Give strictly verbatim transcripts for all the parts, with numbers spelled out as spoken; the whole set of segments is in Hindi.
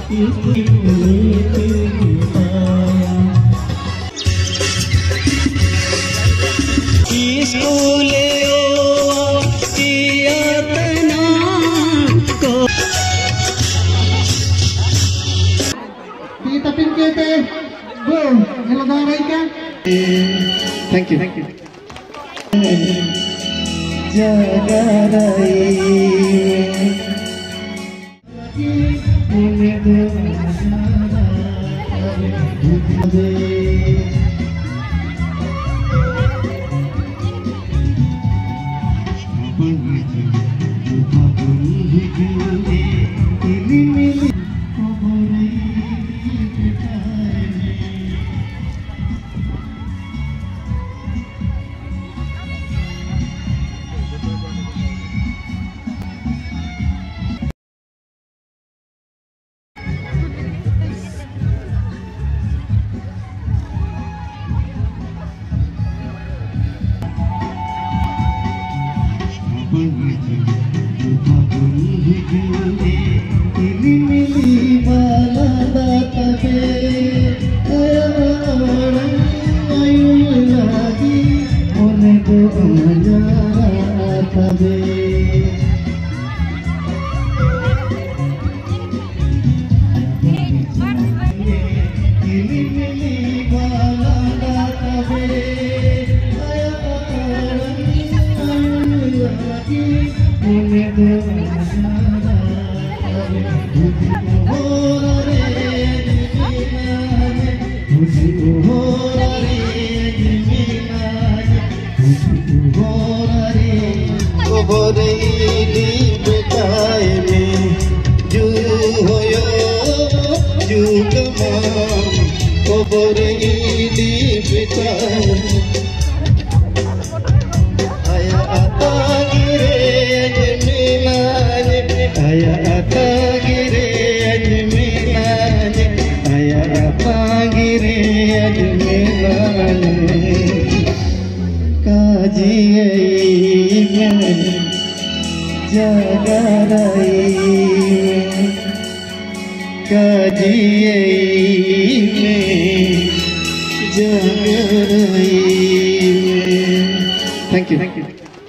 Thank you. Thank you. Jagarai Thank you. Thank you.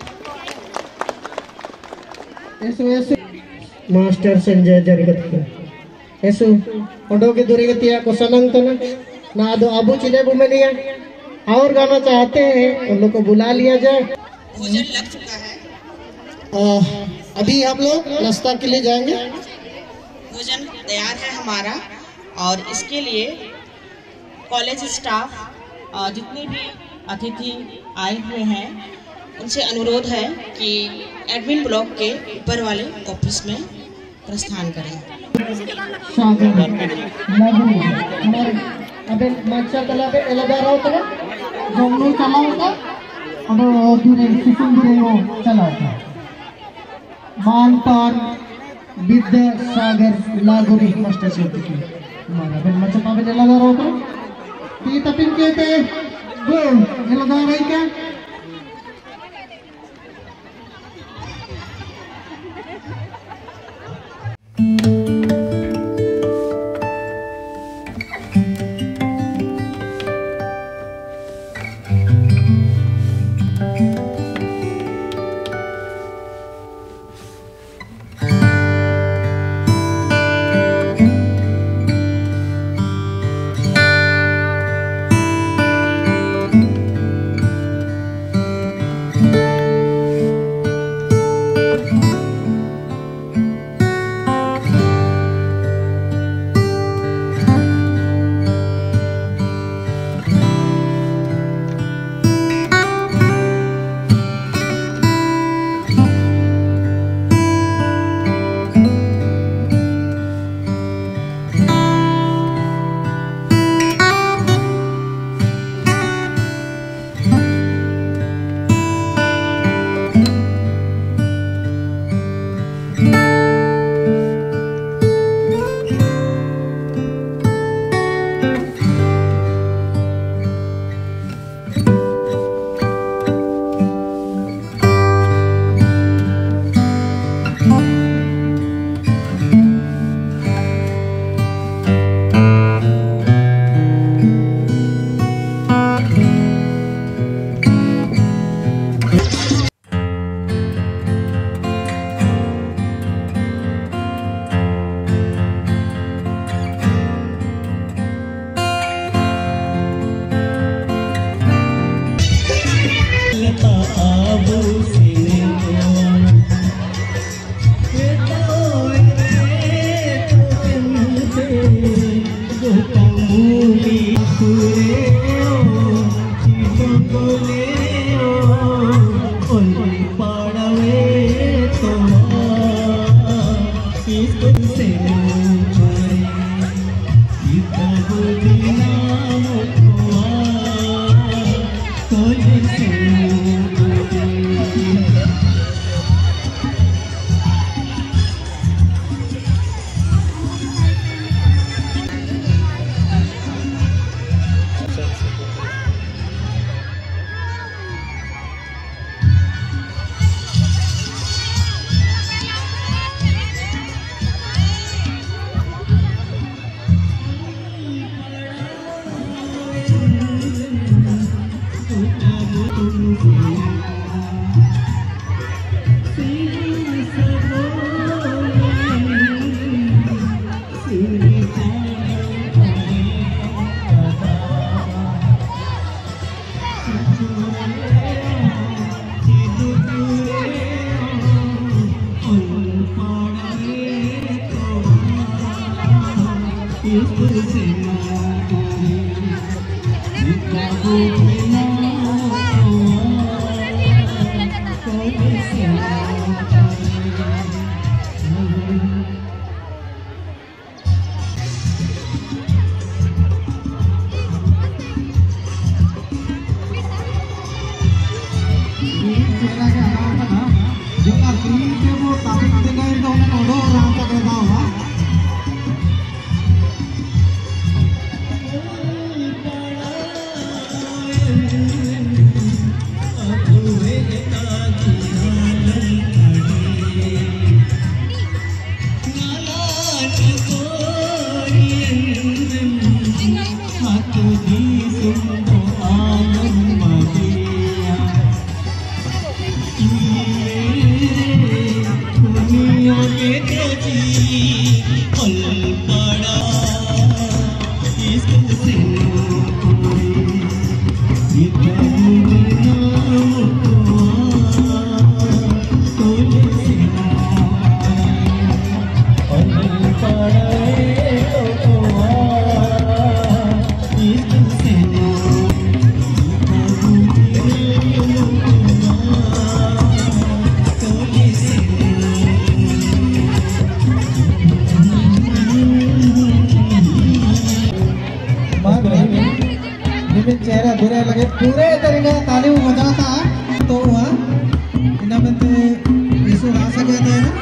Master Sanjay जरगत ऐसो ओडो के दूरी गतिया को सनंग तो ना दो अबू चिले बुमेलिया और गाना चाहते हैं उन लोग को बुला लिया जाए। भोजन लग चुका है। आ, अभी हम लोग नाश्ता के लिए जाएंगे। भोजन तैयार है हमारा और इसके लिए कॉलेज स्टाफ जितने भी अतिथि आए हुए हैं उनसे अनुरोध है कि एडमिन ब्लॉक के ऊपर वाले ऑफिस में प्रस्थान करें। अबे मच्छा तला पे एलगा रहा होता है जंगल चला होता और दूरे सुसुम दूरे वो चला होता मानपान विद्या सागर लागुरी मास्टर से होती है हमारा अबे मच्छा पावे एलगा रहा होता ती तपिन के ते वो एलगा रही क्या चेहरा बुरा लगे पूरे तरीके से ताली बजा था तो हुआ इन्हें में तो यीशु आ सके थे ना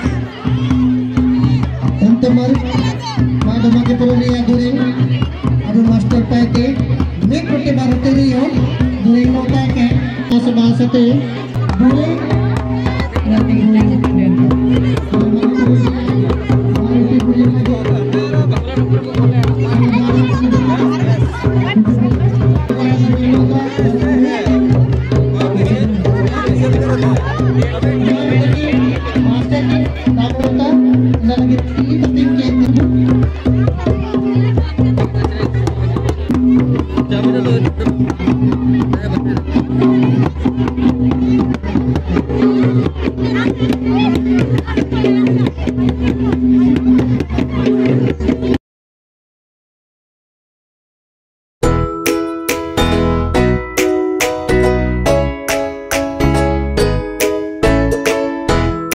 अंत मर माँ डमा के पुरानी या दूरी अब मास्टर पैके मिक पुट्टे बारते नहीं हो दूरी नोटा के ऐसे बासते दूरी राती Master